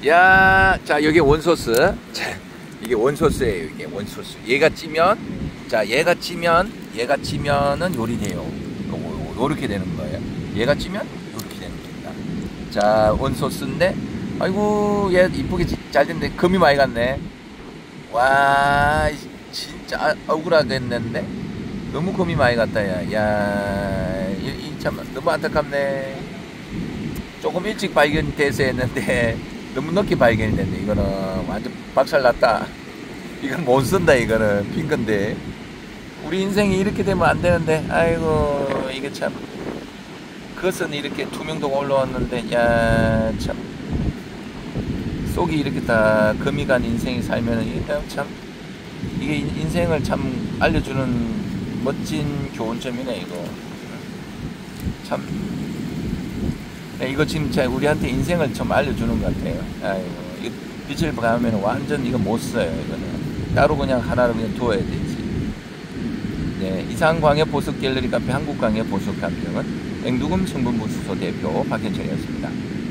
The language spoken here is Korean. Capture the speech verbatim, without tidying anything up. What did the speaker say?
야, 자, 여기 원소스. 자, 이게 원소스예요. 이게 원소스. 얘가 찌면, 자, 얘가 찌면, 얘가 찌면은 요리돼요. 요렇게 되는 거예요. 얘가 찌면 요렇게 되는 겁니다. 자, 원소스인데, 아이고, 얘 이쁘게 잘 됐네. 금이 많이 갔네. 와, 진짜 억울하겠는데? 너무 금이 많이 갔다, 야. 야, 이, 이 참, 너무 안타깝네. 조금 일찍 발견돼서 했는데, 너무 늦게 발견이 됐네. 이거는 완전 박살났다. 이건 못 쓴다. 이거는 핀 건데 우리 인생이 이렇게 되면 안 되는데. 아이고, 이게 참, 그것은 이렇게 투명도가 올라왔는데, 야, 참, 속이 이렇게 다 금이 간 인생이 살면은 이게 참, 이게 인생을 참 알려주는 멋진 교훈점이네. 이거 참, 이거 지금 우리한테 인생을 좀 알려주는 것 같아요. 아이고, 이 빛을 가면 완전 이거 못 써요. 이거는 따로 그냥 하나로 그냥 두어야 되지. 네, 이상 광역 보석 갤러리 카페 한국 광역 보석 감정은 앵두금 성분무수소 대표 박현철이었습니다.